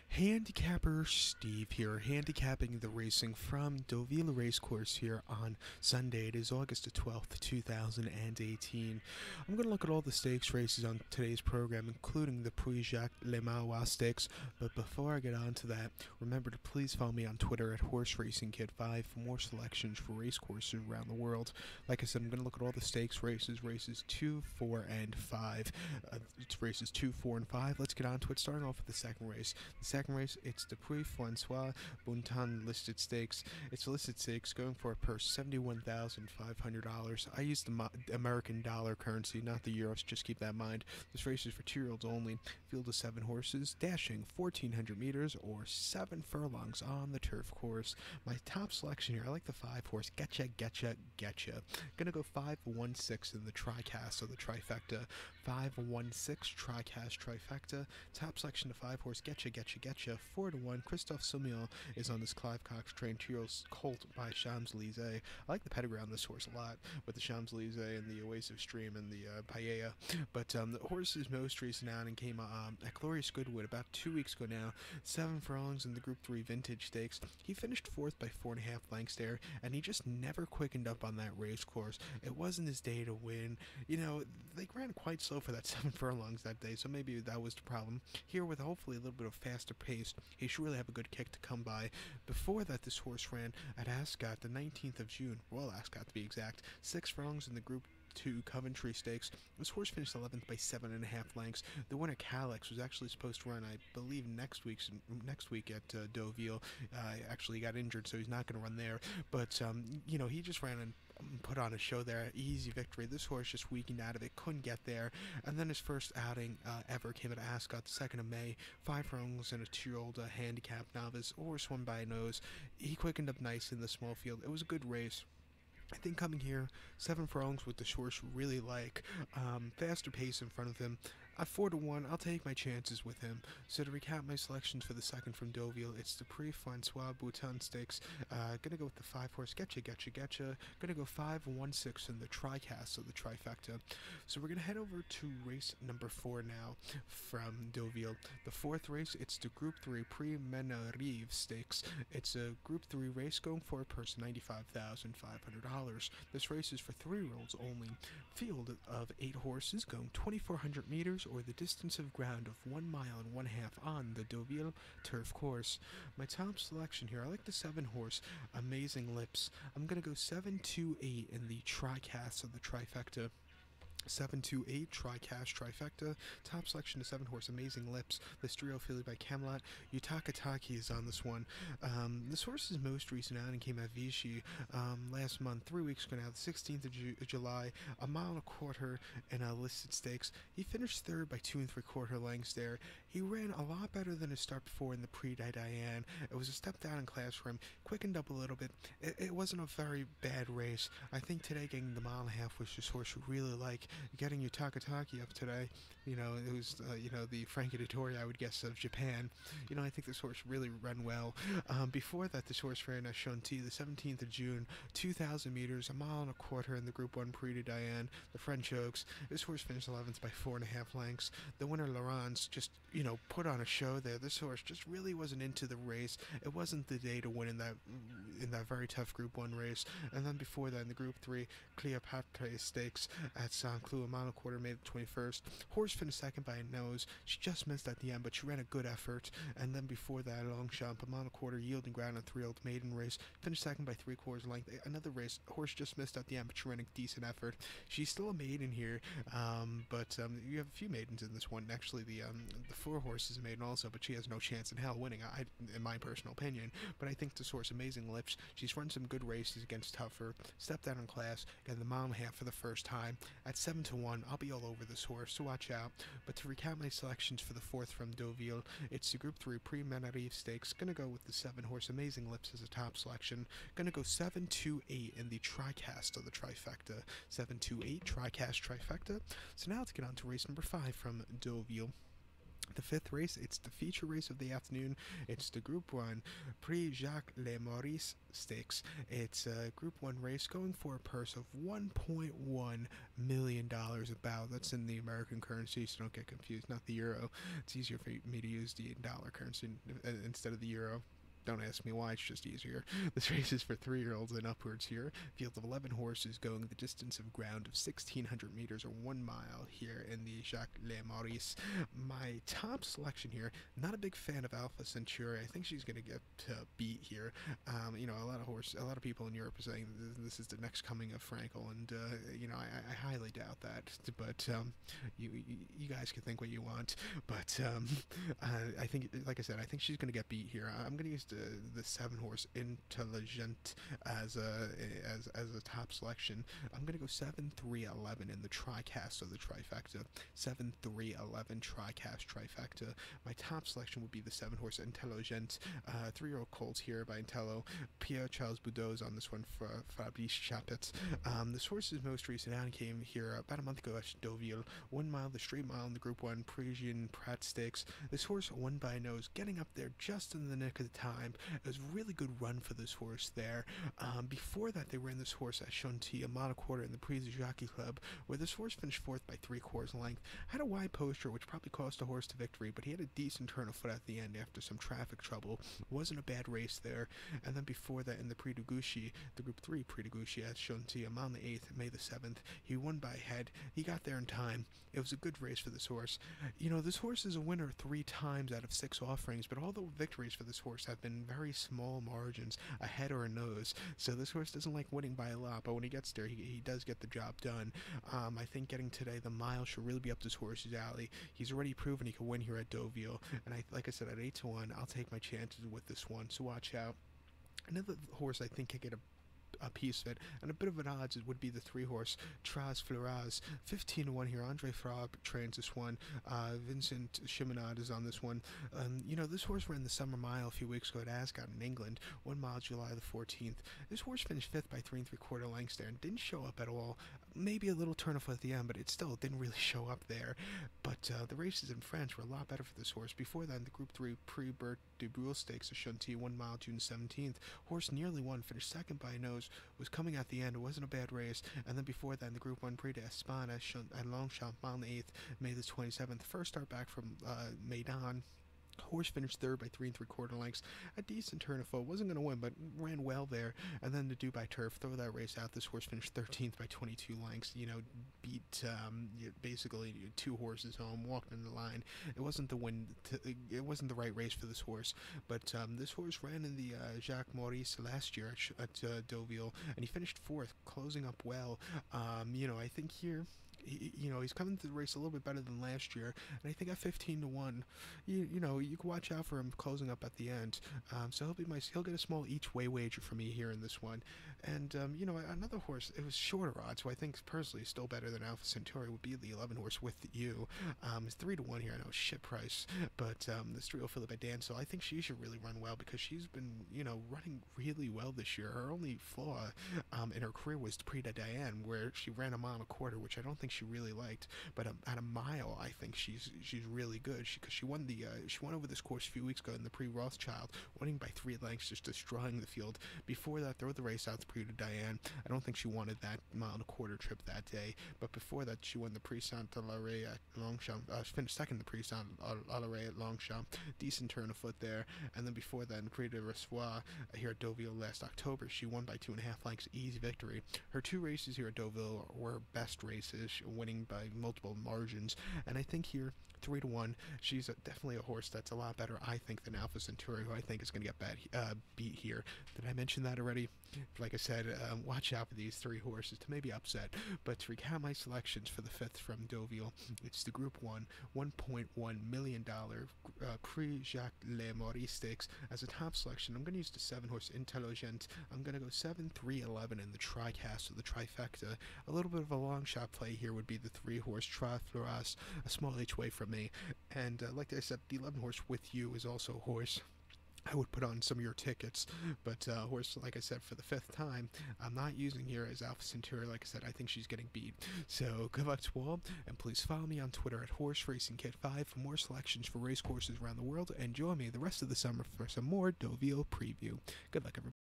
Handicapper Steve here, handicapping the racing from Deauville Racecourse here on Sunday. It is August the 12th, 2018. I'm going to look at all the stakes races on today's program, including the Prix-Jacques Le Marois Stakes. But before I get on to that, remember to please follow me on Twitter at HorseRacingKid5 for more selections for racecourses around the world. Like I said, I'm going to look at all the stakes races 2, 4, and 5. It's races 2, 4, and 5. Let's get on to it, starting off with the second race. The second race, it's the Prix Francois Bonneton listed stakes. It's a listed stakes going for a purse $71,500. I use the American dollar currency, not the euros, just keep that in mind. This race is for 2-year-olds only. Field of 7 horses, dashing 1,400 meters or 7 furlongs on the turf course. My top selection here, I like the 5 horse, Getcha. Gonna go 5-1-6 in the TriCast, so the trifecta. 5-1-6 TriCast trifecta. Top selection to 5 horse, Getcha. 4-1. Christophe Soumillon is on this Clive Cox trained 2-year-old colt by Champs-Elysees. I like the pedigree on this horse a lot, with the Champs-Elysees and the Oasis Stream and the Paella. But the horse's most recent outing came at Glorious Goodwood about 2 weeks ago now. 7 furlongs in the Group 3 Vintage Stakes. He finished 4th by 4.5 lengths there, and he just never quickened up on that race course. It wasn't his day to win. You know, they ran quite slow for that 7 furlongs that day, so maybe that was the problem. Here, with hopefully a little bit of faster pace, he should really have a good kick to come by. Before that, this horse ran at Ascot the 19th of June, Royal Ascot to be exact. 6 furlongs in the Group 2 Coventry Stakes. This horse finished 11th by 7.5 lengths. The winner, Calix, was actually supposed to run, I believe, next week at Deauville. Actually got injured, so he's not going to run there. But you know, he just ran and put on a show there. Easy victory. This horse just weakened out of it, couldn't get there. And then his first outing ever came at Ascot, the 2nd of May. 5 furlongs and a 2-year-old handicap novice. Horse won by a nose. He quickened up nice in the small field. It was a good race. I think coming here, 7 furlongs with the horse really like. Faster pace in front of him. At 4-1, I'll take my chances with him. So to recap my selections for the second from Deauville, it's the Prix Francois Bonneton Stakes. Gonna go with the 5 horse, Getcha. Gonna go 5-1-6 in the TriCast, so the trifecta. So we're gonna head over to race number 4 now from Deauville. The 4th race, it's the Group 3 Prix Menarive Stakes. It's a Group 3 race going for a purse $95,500. This race is for 3-year-olds only. Field of 8 horses going 2,400 meters or the distance of ground of 1 mile and 1/2 on the Deauville turf course. My top selection here, I like the 7 horse, Amazing Lips. I'm going to go 7-2-8 in the TriCast of the trifecta. 7-2-8 TriCast trifecta. Top selection to 7 horse, Amazing Lips. This trio fielded by Camelot. Yutakataki is on this one. This horse's most recent outing came at Vichy last month, 3 weeks ago now, the 16th of July. 1.25 miles in a listed stakes. He finished 3rd by 2 3/4 lengths there. He ran a lot better than his start before in the Prix de Diane. It was a step down in class for him. Quickened up a little bit. It wasn't a very bad race. I think today getting the 1.5 miles, which this horse really like. Getting your Takataki up today, you know, it was, you know, the Frankie Dettori, I would guess, of Japan. You know, I think this horse really ran well. Before that, this horse ran at Chantilly the 17th of June, 2,000 meters, 1.25 miles in the Group 1 Prix de Diane, the French Oaks. This horse finished 11th by 4.5 lengths. The winner, Laurence, just, you know, put on a show there. This horse just really wasn't into the race. It wasn't the day to win in that very tough Group 1 race. And then before that, in the Group 3 Cleopatra Stakes at Saint Cloud, 1.25 miles, made the 21st. Horse finished 2nd by a nose. She just missed at the end, but she ran a good effort. And then before that, Longchamp, 1.25 miles, yielding ground on 3-year-old maiden race. Finished 2nd by 3/4 length. Another race. Horse just missed at the end, but she ran a decent effort. She's still a maiden here, but you have a few maidens in this one. Actually, the 4 horse is a maiden also, but she has no chance in hell winning, in my personal opinion. But I think this horse, Amazing Lips, she's run some good races against tougher. Stepped down in class, got the 1.5 miles for the first time. At 7-1, I'll be all over this horse, so watch out. But to recap my selections for the 4th from Deauville, it's the Group 3 Prix Menarive Stakes. Gonna go with the 7 horse, Amazing Lips, as a top selection. Gonna go 7-2-8 in the TriCast of the trifecta. 7-2-8 TriCast trifecta. So now let's get on to race number 5 from Deauville. The fifth race, it's the feature race of the afternoon. It's the Group 1 Prix Jacques Le Maurice Stakes. It's a Group 1 race going for a purse of $1.1 million about. That's in the American currency, so don't get confused, not the euro. It's easier for me to use the dollar currency instead of the euro. Don't ask me why, it's just easier. This race is for 3-year-olds and upwards here. Field of 11 horses going the distance of ground of 1,600 meters or 1 mile here in the Jacques Le Maurice. My top selection here, not a big fan of Alpha Centauri. I think she's going to get beat here. A lot of people in Europe are saying this is the next coming of Frankel, and I highly doubt that. But you guys can think what you want. But I think, like I said, I think she's going to get beat here. I'm going to use the 7-horse Intelligent as a top selection. I'm gonna go 7-3-11 in the TriCast of the trifecta. 7-3-11 TriCast trifecta. My top selection would be the 7-horse Intelligent. 3-year-old colts here by Intello. Pierre Charles Boudot is on this one for Fabrice Chappet. This horse's most recent outing came here about a month ago at Deauville. 1 mile, the straight mile in the Group 1 Parisian Prat Stakes. This horse won by nose, getting up there just in the nick of the time. It was a really good run for this horse there. Before that, they ran this horse at Chantilly, a mile quarter in the Prix du Jockey Club, where this horse finished fourth by 3/4 length. Had a wide poster, which probably cost the horse the victory, but he had a decent turn of foot at the end after some traffic trouble. Wasn't a bad race there. And then before that, in the Prix du Gouchy, the Group 3 Prix du Gouchy at Chantilly, a mile and the 8th, May the 7th, he won by head. He got there in time. It was a good race for this horse. This horse is a winner 3 times out of 6 offerings, but all the victories for this horse have been very small margins, a head or a nose. So this horse doesn't like winning by a lot, but when he gets there, he does get the job done. I think getting today the mile should really be up this horse's alley. He's already proven he can win here at Deauville, and like I said, at 8-1, I'll take my chances with this one. So watch out. Another horse I think could get a piece of it, and a bit of an odds it would be the 3-horse Traz Fleuraz. 15-1 here. Andre Frab trains this one. Vincent Chiminade is on this one. This horse ran the Summer Mile a few weeks ago at Ascot in England. 1 mile, July the 14th. This horse finished 5th by 3 3/4 lengths there and didn't show up at all. Maybe a little turn off at the end, but it still didn't really show up there. But the races in France were a lot better for this horse. Before that, the Group 3 Prix Bert de Breuil Stakes at Chantilly, 1 mile, June 17th. Horse nearly won, finished second by a nose, was coming at the end. It wasn't a bad race. And then before that, in the Group 1 Prix d'Espagne at Longchamp, mile and 8th, May the 27th. First start back from Meydan. Horse finished 3rd by 3 3/4 lengths. A decent turn of foot. Wasn't going to win, but ran well there. And then the Dubai Turf, throw that race out. This horse finished 13th by 22 lengths. Beat basically 2 horses home, walked in the line. It wasn't the it wasn't the right race for this horse. But this horse ran in the Jacques Maurice last year at Deauville, and he finished 4th, closing up well. I think here, he's coming to the race a little bit better than last year, and I think at 15-1, you can watch out for him closing up at the end. So he'll get a small each way wager for me here in this one. And another horse, it was shorter odds, who I think personally is still better than Alpha Centauri, would be the 11-horse With You. It's 3-1 here. I know, shit price, but this 3-year-old Philippe Dansel, I think she should really run well because she's been running really well this year. Her only flaw in her career was the Prix de Diane, where she ran a mile and a quarter, which I don't think she really liked. But at a mile, I think she's really good. Because she won over this course a few weeks ago in the Prix Rothschild, winning by 3 lengths, just destroying the field. Before that, throw the race out to Prix de Diane. I don't think she wanted that mile and a quarter trip that day. But before that, she won the Prix Saint-Hilaire at Longchamp. Finished second in the Prix Saint-Hilaire at Longchamp. Decent turn of foot there. And then before that, in the Prix de Ressois here at Deauville last October, she won by 2.5 lengths. Easy victory. Her 2 races here at Deauville were best races, winning by multiple margins. And I think here, 3-1, she's definitely a horse that's a lot better, I think, than Alpha Centauri, who I think is going to get beat here. Did I mention that already? Like I said, watch out for these 3 horses to maybe upset. But to recap my selections for the 5th from Deauville, it's the Group 1, $1.1 million Prix Jacques Le Maurice Stakes. As a top selection, I'm going to use the 7-horse Intelligent. I'm going to go 7-3-11 in the TriCast of the trifecta. A little bit of a long shot play here would be the 3-horse Traz Fleuraz, a small each way from me. And like I said, the 11-horse With You is also a horse I would put on some of your tickets, but horse, like I said, for the fifth time, I'm not using here as Alpha Centauri. Like I said, I think she's getting beat. So good luck to all, and please follow me on Twitter at Horse Racing Kid 5 for more selections for race courses around the world, and join me the rest of the summer for some more Deauville preview. Good luck, everybody.